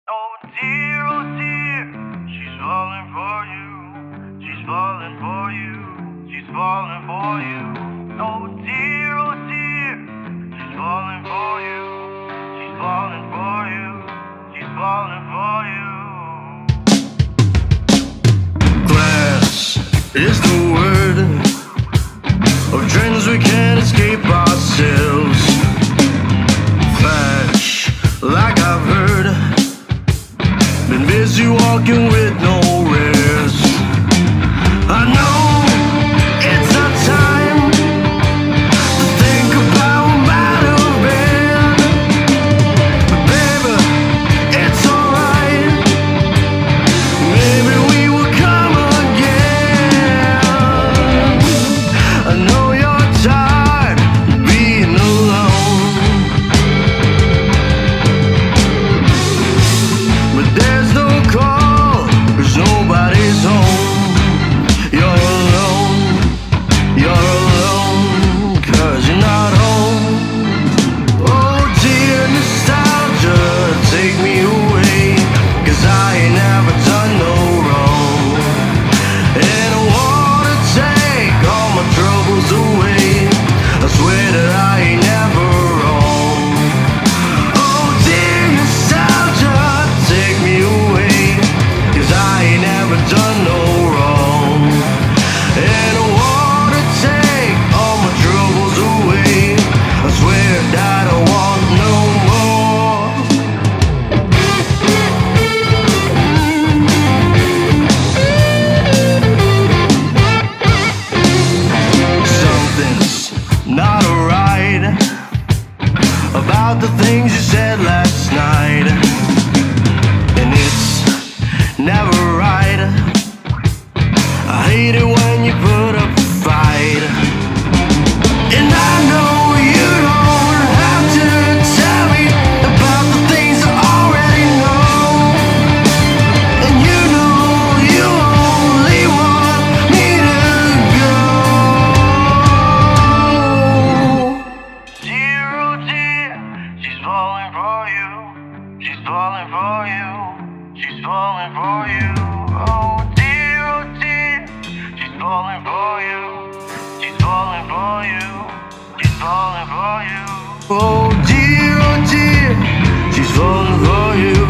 Oh dear, she's falling for you. She's falling for you. She's falling for you. Oh dear, she's falling for you. She's falling for you. She's falling for you. Glass is the word of trends we can't escape ourselves. Flash, like I've heard, been busy walking with no rest. I know it's our time to think about what might have been, but baby, it's alright. Maybe we will come again. I know you're tired of being alone, but there's no call, 'cause nobody's home. You're alone, 'cause you're not home. Oh dear nostalgia, take me away, 'cause I ain't never done no wrong. And I wanna take all my troubles away. I swear that I ain't never wrong. Oh dear nostalgia, take me away, 'cause I ain't never done no wrong. And I wanna take all my troubles away. I swear that I want no more. Something's not alright about the things you said last night, and it's never right. I hate it when you put up a fight, and I know you don't have to tell me about the things I already know. And you know you only want me to go. Dear, oh dear, she's falling for you. She's falling for you. She's falling for you. Oh dear, she's falling for you. She's falling for you. She's falling for you. Oh dear, she's falling for you.